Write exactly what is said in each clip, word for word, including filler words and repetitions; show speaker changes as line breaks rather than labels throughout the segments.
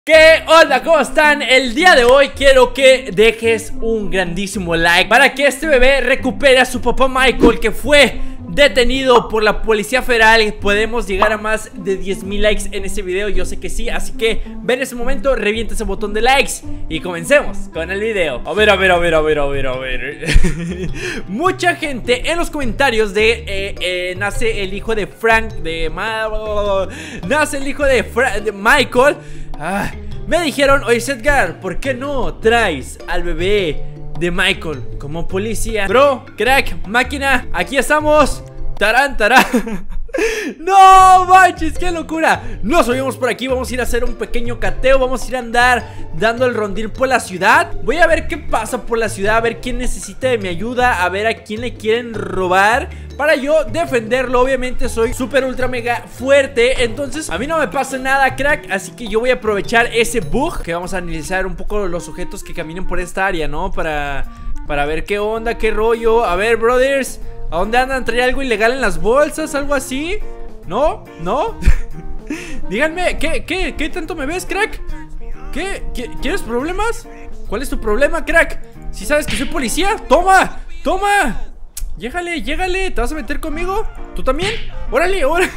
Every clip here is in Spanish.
¿Qué onda? ¿Cómo están? El día de hoy quiero que dejes un grandísimo like para que este bebé recupere a su papá Michael, que fue detenido por la Policía Federal. Podemos llegar a más de diez mil likes en este video, yo sé que sí. Así que ven ese momento, revienta ese botón de likes y comencemos con el video. A ver, a ver, a ver, a ver, a ver, a ver mucha gente en los comentarios de eh, eh, nace el hijo de Frank de Ma Nace el hijo de, Fra de Michael. Ah, me dijeron, oye Edgar, ¿por qué no traes al bebé de Michael como policía? Bro, crack, máquina, aquí estamos. Tarán, tarán. No manches, qué locura. Nos subimos por aquí, vamos a ir a hacer un pequeño cateo. Vamos a ir a andar dando el rondín por la ciudad. Voy a ver qué pasa por la ciudad, a ver quién necesita de mi ayuda, a ver a quién le quieren robar, para yo defenderlo. Obviamente soy super ultra mega fuerte, entonces a mí no me pasa nada, crack. Así que yo voy a aprovechar ese bug, que vamos a analizar un poco los sujetos que caminen por esta área, ¿no? Para, para ver qué onda, qué rollo. A ver, brothers, ¿a dónde andan? ¿Trae algo ilegal en las bolsas? ¿Algo así? ¿No? ¿No? Díganme, ¿qué, qué, ¿qué tanto me ves, crack? ¿Qué? ¿Qué? ¿Quieres problemas? ¿Cuál es tu problema, crack? Si sabes que soy policía, ¡toma! ¡Toma! Llégale, llégale, ¿te vas a meter conmigo? ¿Tú también? ¡Órale, órale!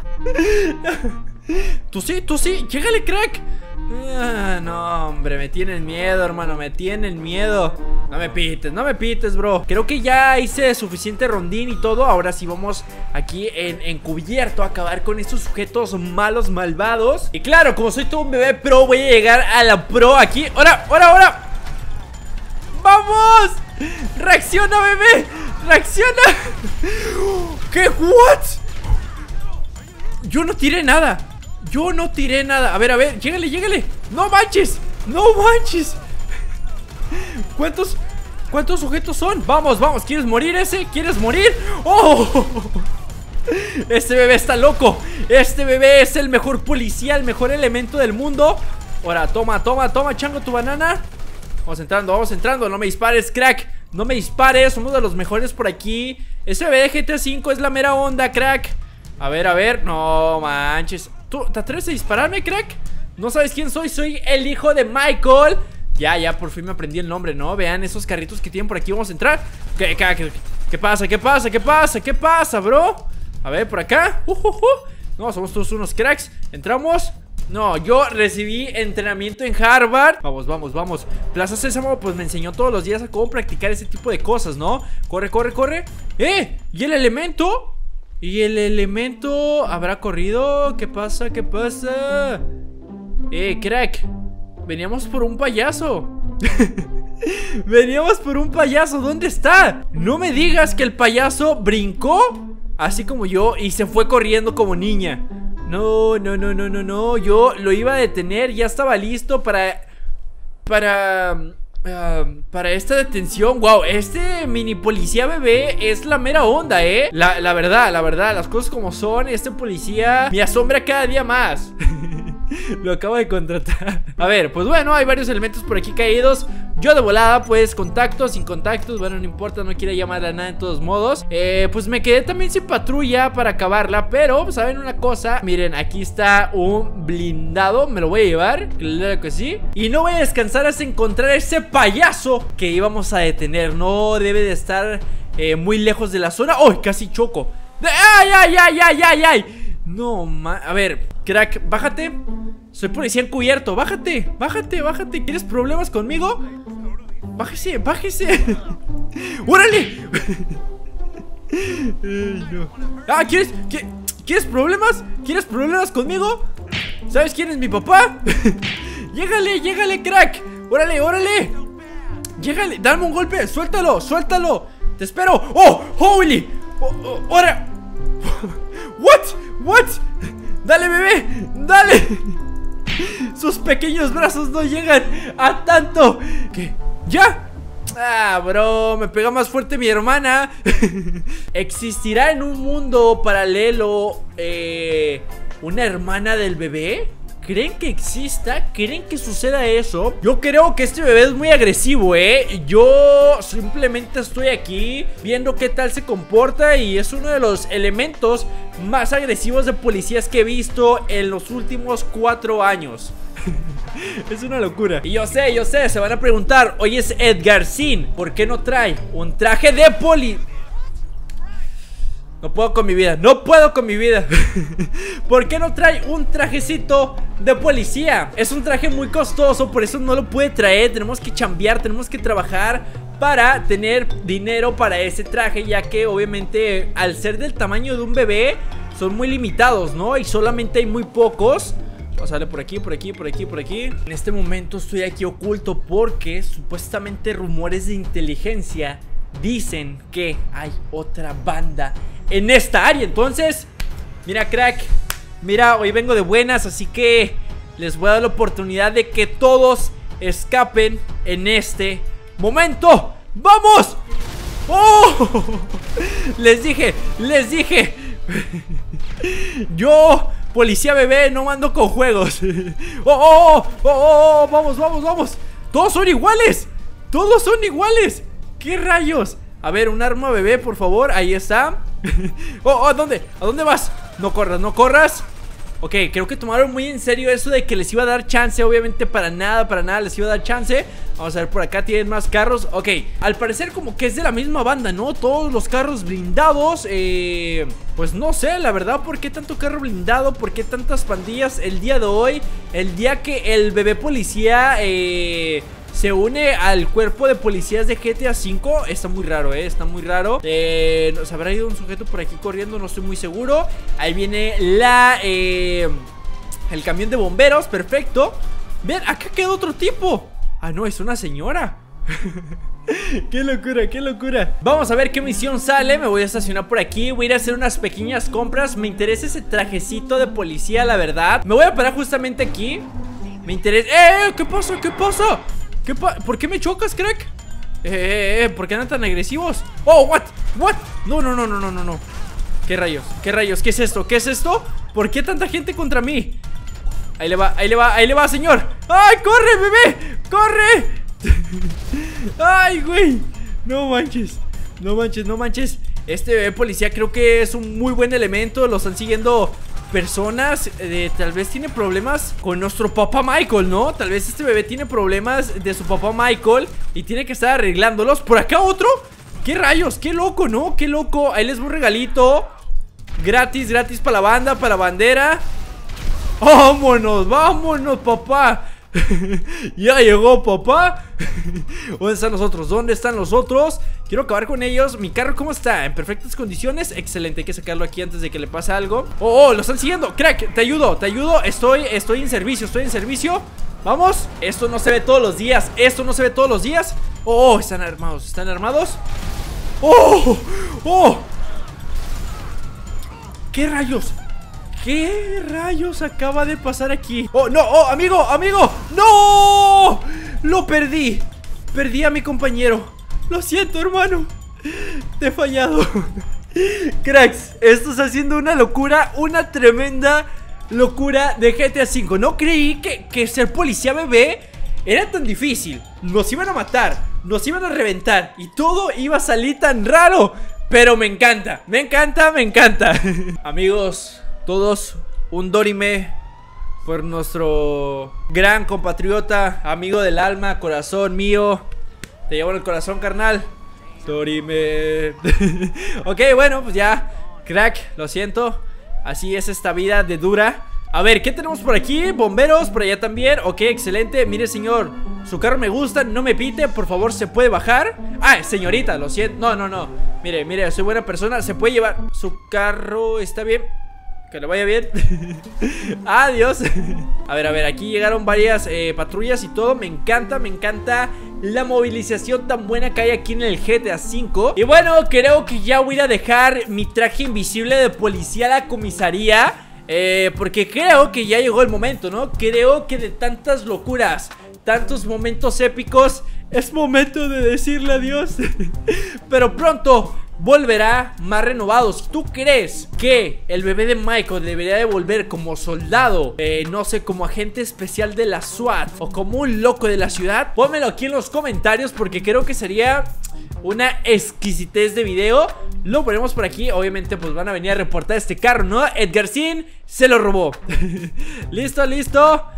Tú sí, tú sí, llégale, crack. Ah, no, hombre, me tienen miedo, hermano, me tienen miedo. No me pites, no me pites, bro. Creo que ya hice suficiente rondín y todo. Ahora sí vamos aquí en encubierto a acabar con estos sujetos malos, malvados. Y claro, como soy todo un bebé pro, voy a llegar a la pro aquí. ¡Ahora, ahora, ahora! ¡Vamos! ¡Reacciona, bebé! ¡Reacciona! ¿Qué? ¿What? Yo no tiré nada. Yo no tiré nada. A ver, a ver, llégale, llégale. ¡No manches! ¡No manches! ¿Cuántos, cuántos sujetos son? Vamos, vamos, ¿quieres morir ese? ¿Quieres morir? ¡Oh! Este bebé está loco. Este bebé es el mejor policía, el mejor elemento del mundo. Ahora, toma, toma, toma, chango, tu banana. Vamos entrando, vamos entrando. No me dispares, crack. No me dispares, somos de los mejores por aquí. Ese bebé de G T A cinco es la mera onda, crack. A ver, a ver, no manches. ¿Tú te atreves a dispararme, crack? No sabes quién soy, soy el hijo de Michael. Ya, ya, por fin me aprendí el nombre, ¿no? Vean esos carritos que tienen por aquí, vamos a entrar. ¿Qué, qué, qué, qué pasa? ¿Qué pasa? ¿Qué pasa? ¿Qué pasa, bro? A ver, por acá. uh, uh, uh. No, somos todos unos cracks. Entramos. No, yo recibí entrenamiento en Harvard. Vamos, vamos, vamos. Plaza Sésamo pues me enseñó todos los días a cómo practicar ese tipo de cosas, ¿no? Corre, corre, corre. ¡Eh! ¿Y el elemento? ¿Y el elemento habrá corrido? ¿Qué pasa? ¿Qué pasa? Eh, crack, veníamos por un payaso. Veníamos por un payaso, ¿dónde está? No me digas que el payaso brincó así como yo y se fue corriendo como niña. No, no, no, no, no, no. Yo lo iba a detener, ya estaba listo para... Para... Uh, para esta detención. Wow, este mini policía bebé es la mera onda, eh la, la verdad, la verdad, las cosas como son. Este policía me asombra cada día más. Lo acabo de contratar. A ver, pues bueno, hay varios elementos por aquí caídos. Yo de volada, pues, contactos, sin contactos, bueno, no importa, no quiero llamar a nada de todos modos. eh, Pues me quedé también sin patrulla para acabarla. Pero, ¿saben una cosa? Miren, aquí está un blindado, me lo voy a llevar, claro que sí. Y no voy a descansar hasta encontrar a ese payaso que íbamos a detener. No debe de estar eh, muy lejos de la zona. ¡Oh! Casi choco. ¡Ay, ay, ay, ay, ay, ay! No, ma... A ver, crack, bájate. Soy policía encubierto, bájate, bájate, bájate. ¿Quieres problemas conmigo? Bájese, bájese. ¡Órale! Ay, no. Ah, ¿quieres, qué, ¿quieres problemas? ¿Quieres problemas conmigo? ¿Sabes quién es mi papá? Llégale, llégale, crack. Órale, órale. Llégale, dame un golpe, suéltalo, suéltalo. Te espero. ¡Oh! ¡Holy! Oh, oh, ¡ahora! ¿What? ¿What? ¡Dale, bebé! ¡Dale! Sus pequeños brazos no llegan a tanto. ¿Qué? ¿Ya? Ah, bro, me pega más fuerte mi hermana. ¿Existirá en un mundo paralelo eh, una hermana del bebé? ¿Creen que exista? ¿Creen que suceda eso? Yo creo que este bebé es muy agresivo, ¿eh? Yo simplemente estoy aquí viendo qué tal se comporta y es uno de los elementos más agresivos de policías que he visto en los últimos cuatro años. Es una locura. Y yo sé, yo sé, se van a preguntar, oye, es Edgarcín, ¿por qué no trae un traje de poli? No puedo con mi vida, no puedo con mi vida. ¿Por qué no trae un trajecito de policía? Es un traje muy costoso, por eso no lo puede traer. Tenemos que chambear, tenemos que trabajar para tener dinero para ese traje, ya que obviamente al ser del tamaño de un bebé son muy limitados, ¿no? Y solamente hay muy pocos. Vamos a darle por aquí, por aquí, por aquí, por aquí. En este momento estoy aquí oculto porque supuestamente rumores de inteligencia dicen que hay otra banda en esta área. Entonces, mira, crack, mira, hoy vengo de buenas, así que les voy a dar la oportunidad de que todos escapen en este momento. ¡Vamos! ¡Oh! Les dije, les dije. Yo, policía bebé, no mando con juegos. ¡Oh, oh, oh, oh, oh! ¡Vamos, vamos, vamos! ¡Todos son iguales! ¡Todos son iguales! ¿Qué rayos? A ver, un arma bebé, por favor, ahí está. Oh, oh, ¿a dónde? ¿A dónde vas? No corras, no corras. Ok, creo que tomaron muy en serio eso de que les iba a dar chance. Obviamente para nada, para nada les iba a dar chance. Vamos a ver, por acá tienen más carros. Ok, al parecer como que es de la misma banda, ¿no? Todos los carros blindados. eh, Pues no sé, la verdad, ¿por qué tanto carro blindado? ¿Por qué tantas pandillas el día de hoy? El día que el bebé policía eh... se une al cuerpo de policías de G T A cinco. Está muy raro, eh, está muy raro. eh, Nos habrá ido un sujeto por aquí corriendo, no estoy muy seguro. Ahí viene la eh, el camión de bomberos, perfecto. Ven, acá queda otro tipo. Ah, no, es una señora. Qué locura, qué locura. Vamos a ver qué misión sale. Me voy a estacionar por aquí, voy a ir a hacer unas pequeñas compras. Me interesa ese trajecito de policía, la verdad. Me voy a parar justamente aquí. Me interesa... ¡Eh! ¿Qué pasa? ¿Qué pasa? ¿Qué pa ¿Por qué me chocas, crack? Eh, eh, eh, ¿por qué andan tan agresivos? Oh, what, what, no, no, no, no, no, no, no. ¿Qué rayos? ¿Qué rayos? ¿Qué es esto? ¿Qué es esto? ¿Por qué tanta gente contra mí? Ahí le va, ahí le va, ahí le va, señor. ¡Ay, corre, bebé! ¡Corre! ¡Ay, güey! No manches, no manches, no manches. Este bebé policía creo que es un muy buen elemento. Lo están siguiendo personas, eh, tal vez tiene problemas con nuestro papá Michael, ¿no? Tal vez este bebé tiene problemas de su papá Michael y tiene que estar arreglándolos. ¿Por acá otro? ¿Qué rayos? ¡Qué loco!, ¿no? ¡Qué loco! Ahí les voy un regalito gratis, gratis para la banda, para la bandera. ¡Vámonos! ¡Vámonos, papá! Ya llegó, papá. ¿Dónde están los otros? ¿Dónde están los otros? Quiero acabar con ellos. Mi carro, ¿cómo está? ¿En perfectas condiciones? Excelente, hay que sacarlo aquí antes de que le pase algo. Oh, oh, lo están siguiendo. Crack, te ayudo, te ayudo. Estoy, estoy en servicio, estoy en servicio. Vamos, esto no se ve todos los días. Esto no se ve todos los días. Oh, oh, están armados, están armados. Oh, oh. ¿Qué rayos? ¿Qué rayos acaba de pasar aquí? Oh, no, oh, amigo, amigo. ¡No! Lo perdí. Perdí a mi compañero. Lo siento, hermano. Te he fallado. Cracks, esto está haciendo una locura. Una tremenda locura de G T A cinco. No creí que, que ser policía bebé era tan difícil. Nos iban a matar, nos iban a reventar y todo iba a salir tan raro. Pero me encanta, me encanta, me encanta. Amigos, todos, un dorime por nuestro gran compatriota, amigo del alma, corazón mío. Te llevo en el corazón, carnal. Dorime. Ok, bueno, pues ya, crack, lo siento. Así es esta vida de dura. A ver, ¿qué tenemos por aquí? Bomberos, por allá también. Ok, excelente, mire señor, su carro me gusta, no me pite, por favor, ¿se puede bajar? Ah, señorita, lo siento, no, no, no. Mire, mire, soy buena persona, se puede llevar su carro, está bien. Que le vaya bien. Adiós. A ver, a ver, aquí llegaron varias eh, patrullas y todo. Me encanta, me encanta la movilización tan buena que hay aquí en el G T A cinco. Y bueno, creo que ya voy a dejar mi traje invisible de policía a la comisaría, eh, porque creo que ya llegó el momento, ¿no? Creo que de tantas locuras, tantos momentos épicos, es momento de decirle adiós. Pero pronto volverá más renovado. Si tú crees que el bebé de Michael debería de volver como soldado, eh, no sé, como agente especial de la SWAT o como un loco de la ciudad, pónmelo aquí en los comentarios, porque creo que sería una exquisitez de video. Lo ponemos por aquí. Obviamente pues van a venir a reportar este carro, ¿no? Edgarcín se lo robó. Listo, listo.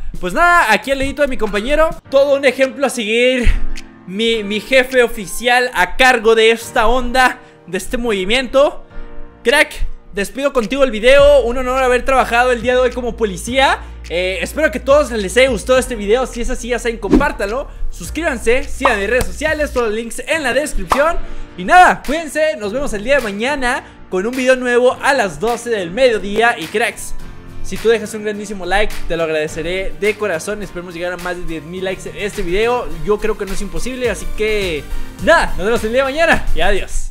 pues nada, aquí al ladito de mi compañero, todo un ejemplo a seguir. Mi, mi jefe oficial a cargo de esta onda, de este movimiento. Crack, despido contigo el video. Un honor haber trabajado el día de hoy como policía. eh, Espero que a todos les haya gustado este video. Si es así, ya saben, compártanlo, suscríbanse, sigan mis redes sociales, todos los links en la descripción. Y nada, cuídense, nos vemos el día de mañana con un video nuevo a las doce del mediodía. Y cracks, si tú dejas un grandísimo like, te lo agradeceré de corazón. Esperemos llegar a más de diez mil likes en este video. Yo creo que no es imposible, así que nada, nos vemos el día de mañana y adiós.